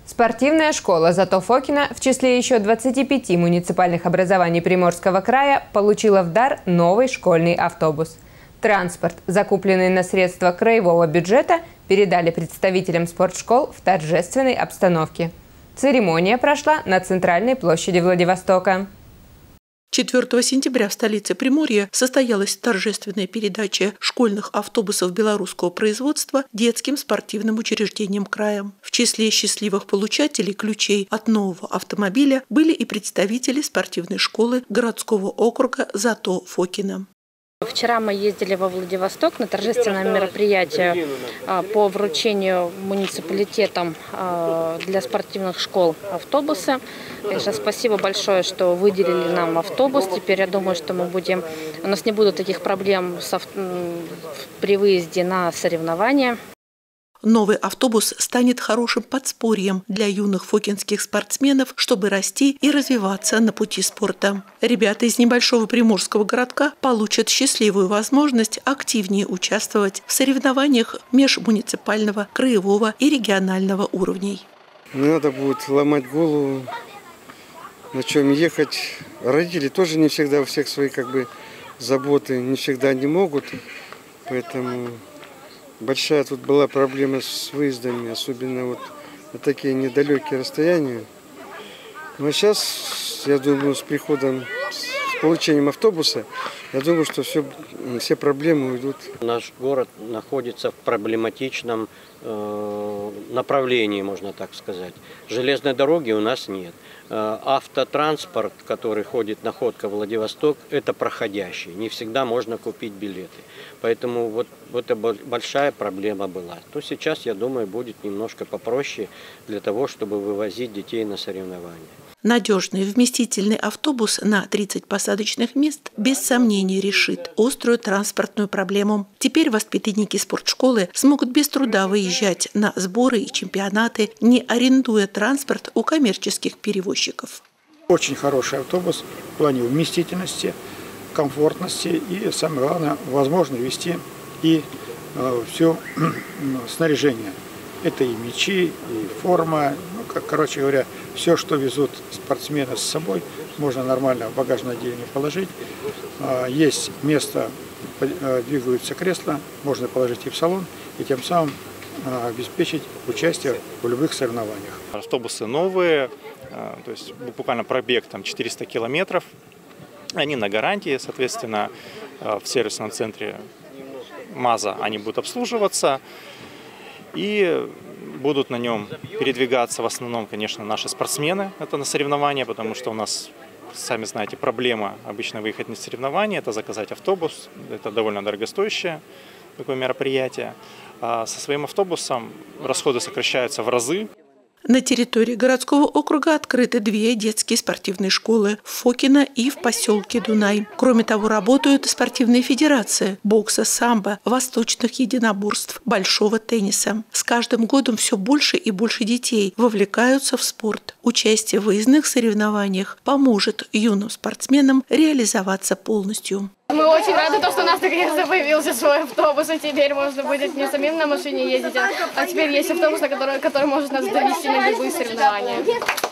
Спортивная школа «Зато Фокина» в числе еще 25 муниципальных образований Приморского края получила в дар новый школьный автобус. Транспорт, закупленный на средства краевого бюджета, передали представителям спортшкол в торжественной обстановке. Церемония прошла на центральной площади Владивостока. 4 сентября в столице Приморья состоялась торжественная передача школьных автобусов белорусского производства детским спортивным учреждениям края. В числе счастливых получателей ключей от нового автомобиля были и представители спортивной школы городского округа «Зато Фокина». Вчера мы ездили во Владивосток на торжественное мероприятие по вручению муниципалитетам для спортивных школ автобуса. Конечно, спасибо большое, что выделили нам автобус. Теперь я думаю, что у нас не будет таких проблем при выезде на соревнования. Новый автобус станет хорошим подспорьем для юных фокинских спортсменов, чтобы расти и развиваться на пути спорта. Ребята из небольшого приморского городка получат счастливую возможность активнее участвовать в соревнованиях межмуниципального, краевого и регионального уровней. Не надо будет ломать голову, на чем ехать. Родители тоже не всегда у всех свои заботы, не всегда не могут, поэтому... Большая тут была проблема с выездами, особенно на такие недалекие расстояния. Но сейчас, я думаю, с получением автобуса, я думаю, что все проблемы уйдут. Наш город находится в проблематичном направлении, можно так сказать. Железной дороги у нас нет. Автотранспорт, который ходит на Ходка-Владивосток, это проходящий. Не всегда можно купить билеты. Поэтому вот это большая проблема была. То сейчас, я думаю, будет немножко попроще для того, чтобы вывозить детей на соревнования. Надежный вместительный автобус на 30 посадочных мест без сомнений решит острую транспортную проблему. Теперь воспитанники спортшколы смогут без труда выезжать на сборы и чемпионаты, не арендуя транспорт у коммерческих перевозчиков. Очень хороший автобус в плане вместительности, комфортности и, самое главное, возможно вести и все снаряжение. Это и мячи, и форма, короче говоря, все, что везут спортсмены с собой, можно нормально в багажное отделение положить. Есть место, двигаются кресла, можно положить и в салон, и тем самым обеспечить участие в любых соревнованиях. Автобусы новые, то есть буквально пробег 400 километров, они на гарантии, соответственно, в сервисном центре МАЗа они будут обслуживаться. И будут на нем передвигаться в основном, конечно, наши спортсмены, это на соревнования, потому что у нас, сами знаете, проблема обычно выехать на соревнования, это заказать автобус, это довольно дорогостоящее такое мероприятие. А со своим автобусом расходы сокращаются в разы. На территории городского округа открыты 2 детские спортивные школы в Фокино и в поселке Дунай. Кроме того, работают спортивные федерации бокса, самбо, восточных единоборств, большого тенниса. С каждым годом все больше и больше детей вовлекаются в спорт. Участие в выездных соревнованиях поможет юным спортсменам реализоваться полностью. Мы очень рады, что у нас наконец-то появился свой автобус, и теперь можно будет не самим на машине ездить, а теперь есть автобус, который может нас довести на любые соревнования.